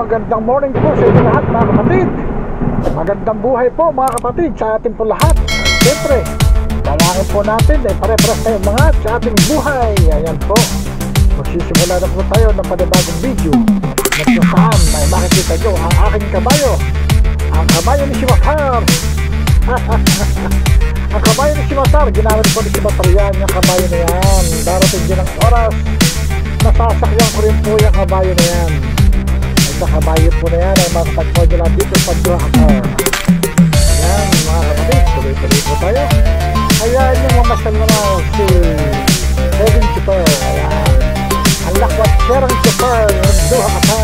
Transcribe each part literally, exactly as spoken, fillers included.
magandang morning po sa inyo lahat mga kapatid. Magandang buhay po mga kapatid sa ating po lahat. Siyempre, dalangin po natin ay pare-pares tayong mga sa ating buhay. Ayan po, magsisimula na po tayo ng panibagong video na kung saan ay makikita nyo ang aking kabayo, ang kabayo ni Simatar. Ang kabayo ni Simatar, ginamit po ni Simatar yan, yung kabayo na yan. Darating din ang oras, nasasakyan ko rin po yung kabayo na yan. Sa kabayo po na yan ay makapagpo nyo lang dito sa Draka. Yan mga kapatid, tuloy-tuloy po tayo. Ayan yung mamasal naman si Kevin Super. Ayan, ang lakwat serang super ng Draka.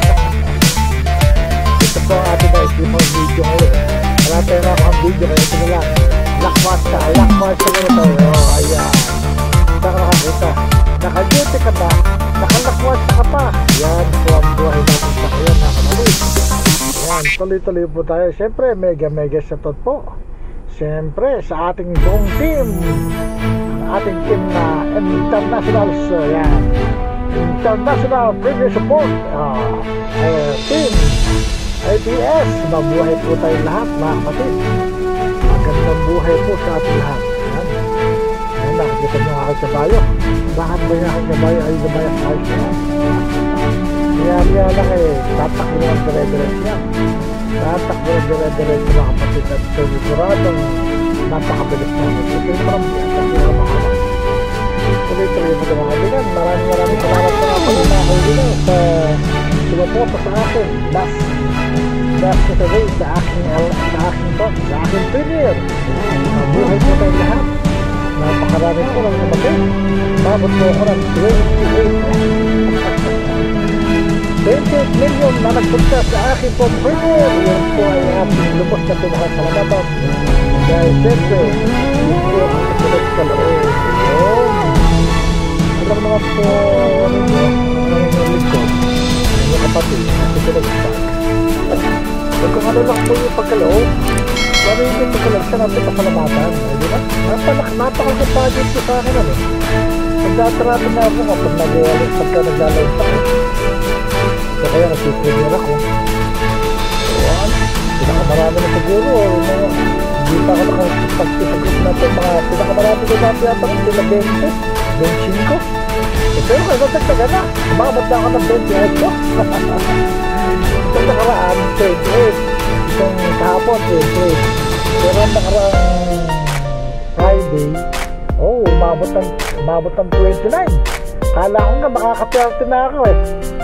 Ito po ang ating na-isipang video ngayon. Wala tayo na akong video kaya ito na lang. Lakwat ka, lakwat sa ganito. Oh, ayan, saka nakakita, naka-duty ka ba? Nakalakwat ka pa. Yan po ang buhay natin sa kaya mga kapatid. Yan, tuloy-tuloy po tayo. Siyempre, mega mega shoutout po siyempre sa ating buong team, ang ating team na international. So yan, International Premier Support uh, uh, Team A P S. Mabuhay po tayo lahat mga kapatid. Magandang buhay po sa ating lahat. Yan, yan, nakikita nyo ako sa bayo. Bakit ba yung aking kabayo ay gabaya sa ayos na? Kaya niya lang eh, tatakbo ng dire-diretso yan. Tatakbo ng dire-diretso mga kapatid at siguradong napakabilis namin. Ito yung parang yan, tuloy-tuloy mo mga kaibigan. Maraming maraming salamat sa mga pagkakaibigan sa sumuporta sa akin. Last last today sa aking sa aking talk, sa aking premier. Mabuhay po tayo lahat. Napakarami po ng kapatid. Mabot po ako ng twenty-eight million na nagpunta sa aking pong premier. Yan po ay ating lubos na pinakasalamatan. Dahil siyempre, ito ang kasunod sa loob. Alam naman po nangyayari ko mga kapatid na kasunod sa at kung ano lang po yung pagkaloob, kami yung pagkalagsa natin pasalamatan. Di ba? Napakagod budget ko sa akin ano. Nagdatrato na ako kapag nag-alis pagka naglalawin pa ako. So kaya nagsisimir ako. Ayan, pinakamarami na siguro. Hindi pa ako nakapagsisagot natin. Mga pinakamarami ko dati yata ko, sila twenty, twenty-five. So pero kayo nagtagtaga na. Umabot na ako ng twenty-eight ko. Itong nakaraan, twenty-eight. Itong kahapon, twenty-eight. Pero ang nakaraang Friday, oh, umabot ng, umabot ng twenty-nine. Kala ko nga makaka-thirty na ako eh.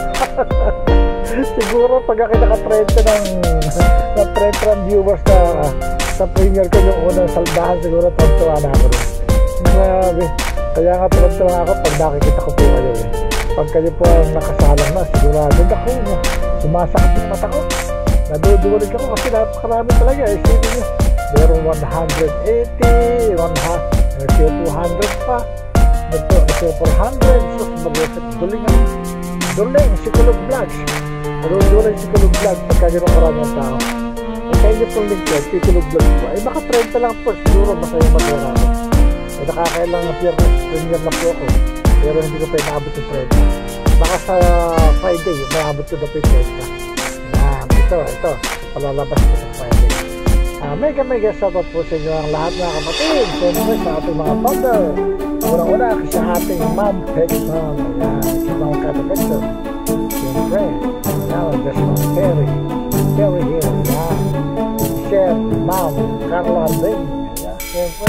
Siguro pag ako naka-thirty ng na-thirty ng viewers na sa premier ko yung unang saldahan, siguro tuwa na ako rin. Grabe. Kaya nga tuwa ako pag nakikita ko po kayo eh. Pag kayo po ang nakasalang na, sigurado ako, sumasakit yung mata ko. Nadudulig ako kasi napakarami talaga eh. Sige nyo, meron one eighty, one hundred, two hundred pa, four hundred, so mag-reset duling ako. Duling, sikulog vlogs. Duling, sikulog vlogs pagka gano'ng maraming tao. E kaya nyo pong link yun, sikulog vlogs po. Ay baka trenta lang po, siguro masaya mag-wala ako. E nakakailang na premier na po ako. Pero hindi ko pa inaabot yung trenta. Baka sa Friday, maabot ko na po yung trenta. Yan, ito, ito. Palalabas ko sa Friday. Uh, mega mega shoutout po sa inyo ang lahat mga kapatid. Siyempre sa ating mga founder. Una-una sa ating Ma'am Pegson. Ayan, si Ma'am Kata Pegson. Siyempre, now there's Ma'am Terry. Terry here. Ayan. Chef Ma'am Carla Ring. Ayan, siyempre.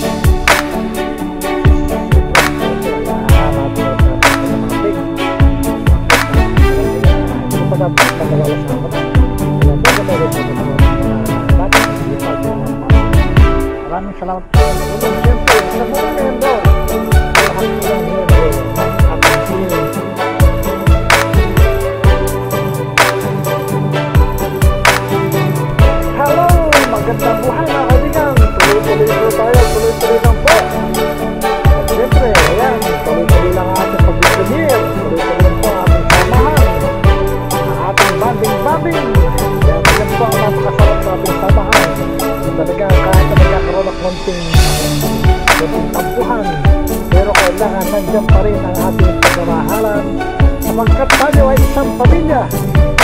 Maraming salamat po. Siyempre, sa mga member, lahat po lang member at team. Hello! Magandang buhay mga kaibigan. Tuloy-tuloy po tayo. Tuloy-tuloy lang po. At siyempre, ayan, tuloy-tuloy lang ang ating pag-premier. Tuloy-tuloy lang po ang ating samahan. Ang ating banding-banding. Yan, yan po ang napakasarap sa ating samahan. Talaga kahit na magkakaroon ng konting konting tampuhan, pero kailangan nandiyan pa rin ang ating pagmamahalan sapagkat tayo ay isang pamilya.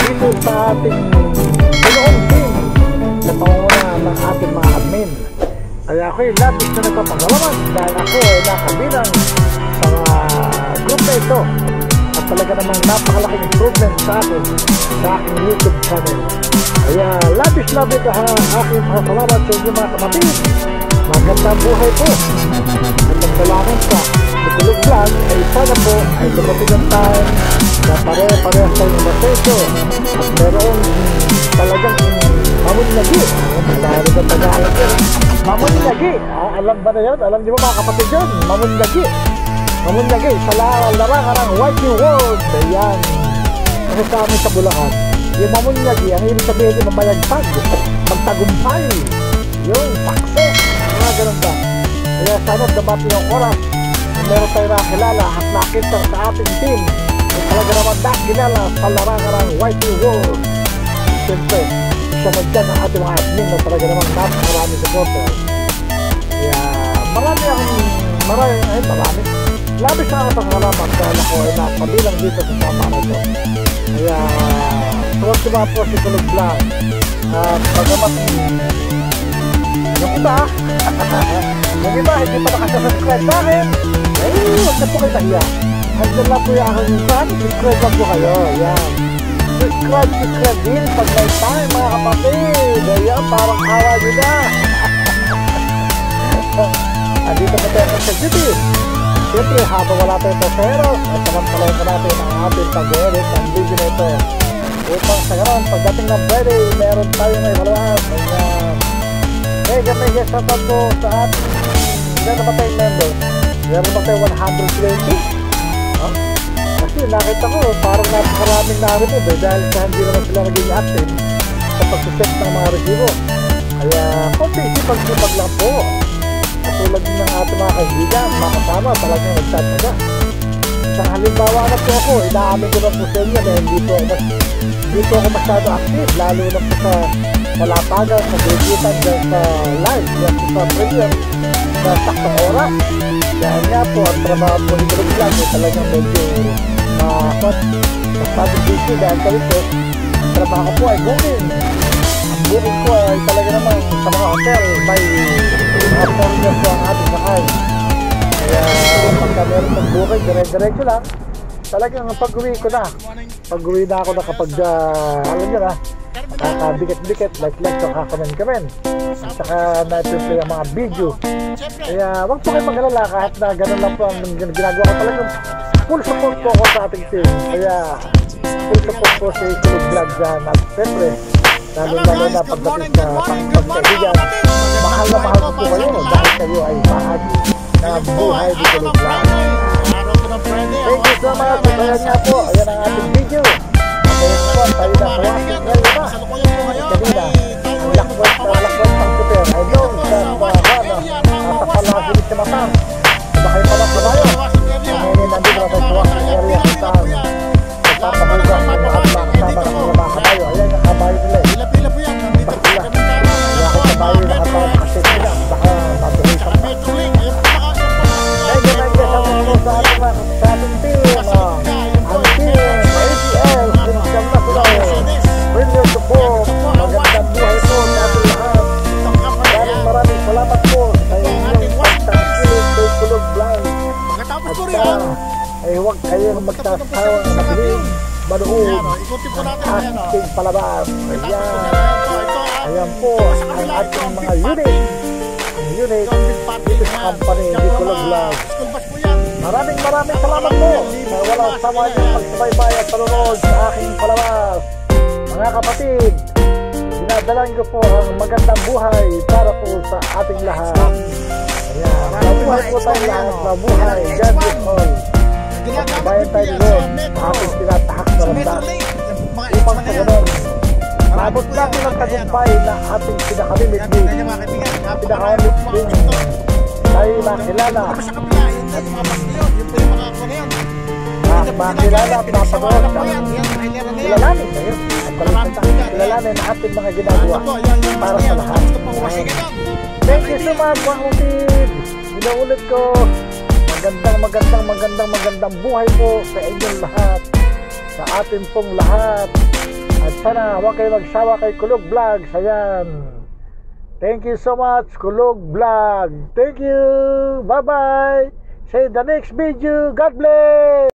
dito sa ating ginoong team sa pangunguna ng ating mga admin. Kaya ako'y labis na nagpapasalamat dahil ako ay nakabilang sa mga group na ito at talaga namang napakalaking improvement sa akin sa aking YouTube channel. Kaya labis-labis ang aking pasalamat sa inyo mga kapatid. Magandang buhay po at ang dalangin sa Nicolog Vlog ay sana po ay dumating ang time na pare-parehas tayong maseso at meron talagang mamunyagi. Malari ka Tagalog yun. Mamunyagi. Ah, alam ba na yun? Alam niyo ba mga kapatid yun? Mamunyagi. Mamunyagi. Sa larangan ng White New World. Ayan. Kasi sa amin sa Bulacan, yung mamunyagi, ang ibig sabihin yung mamayagpag, magtagumpay. Yung success. Mga ganun ba? Kaya sana dumati yung oras na meron tayo nakilala at nakita sa ating team ay talaga naman nakilala sa larangan ng White New World. Siyempre, siya na dyan ang ating mga admin na talaga naman napakarami supporter. Kaya marami akong marami, ay marami labis na akong salamat dahil ako ay nakabilang dito sa sama na ito. Kaya tuwa-tuwa po si Nicolog Vlog at pagamat yung iba yung iba hindi pa nakasubscribe sa akin ay huwag na po kayo nahiya. Andyan lang po yung aking fan, subscribe lang po kayo. Yan, subscribe, subscribe din pag may time mga kapatid. Ayan, parang awa nyo na. Andito pa tayo sa YouTube. Siyempre, habang wala tayong peseros, at samantalay ko natin ang ating pag-edit ng video na ito upang sa ganon, pagdating ng Friday, meron tayo may malawas. Ayan. Mega mega shoutout po sa ating meron ba tayong member? Meron ba tayong one hundred twenty? Huh? Kasi nakita ko parang napakaraming narinig eh, dahil sa hindi naman sila naging active sa pag-check ng mga resibo. Kaya konti-sipag-sipag lang po. Katulad din ng ating mga kaibigan, mga kasama, talagang nagtatsaga. Isang halimbawa na po ako, inaamin ko na po sa inyo na hindi po, hindi po ako masyado active, lalo na po sa malapagan, sa graduatan, sa live, yan po sa premiere, sa saktong oras. Dahil nga po, ang trabaho po ni Nicolog Vlog ay talagang medyo makakot, masyado busy dahil kami po, ang trabaho po ay booking. Ang booking ko ay talaga naman sa mga hotel, may mga foreigner po ang ating sakay. Kaya pagka meron ng booking, dire-diretso lang, talagang pag-uwi ko na. Pag-uwi na ako na kapag, uh, alam nyo na, nakakabikit-bikit, like-like, so kakamen-kamen. At saka na-play ang mga video. Kaya wag po kayo mag-alala kahit na ganun lang po ang ginagawa ko. Talagang full support po ako sa ating team. Kaya full support po sa Nicolog Vlog dyan. At siyempre, lalo-lalo na pagdating sa pagkaibigan, mahal na mahal ko po kayo dahil kayo ay bahagi ng buhay ni Nicolog Vlog. Thank you so much. Kaya nga po, ayan ang ating video. Kaya po, tayo na kaya ngayon na. Kanina, ang lakwat na lakwat ng super. I know, sa mga nasa palagilit sa mata. Diba kayo pala sa bayo? Ngayon, nandito na sa tuwak ng area kung saan nagpapabugas ng mga kasama ng mga mga kabayo. Ayan ang kabayo nila eh. Bak sila. Kaya ako kabayo na kabayo kasi sila. Baka matuloy sa mga. Medyo medyo sa mga sa ating mga sa ating team. Ang team, A T L, sinisang na sila. Bring your support. Magandang buhay po sa ating lahat. Maraming maraming salamat po sa inyong pagtangkilik sa Nicolog Vlog. At ay huwag kayong magsasawa na makinig, manood ang ating palabas. Ayan. Ayan po ang ating mga unit. Ang unit dito sa company Nicolog Vlog. Maraming maraming salamat po sa walang sawa niyong pagsubaybay at panunod sa aking palabas. Mga kapatid, dinadalan ko po ang magandang buhay para po sa ating lahat. Ayan, mabuhay po tayo lahat, mabuhay, God bless all. Magbayan tayo doon sa ating tinatahak na landas. Upang sa ganun, maabot natin ang tagumpay na ating pinakalimit din. Pinakalimit din tayo makilala. At makilala at mapanood ang kilalanin na yun. At palitan kilalanin na ating mga ginagawa para sa lahat. Thank you so much mga kapatid. Pinaulit ko, magandang magandang magandang magandang buhay po sa inyong lahat, sa ating pong lahat. At sana huwag kayo magsawa kay Kulog Vlogs. Ayan. Thank you so much, Kulog Vlog. Thank you. Bye-bye. See you in the next video. God bless.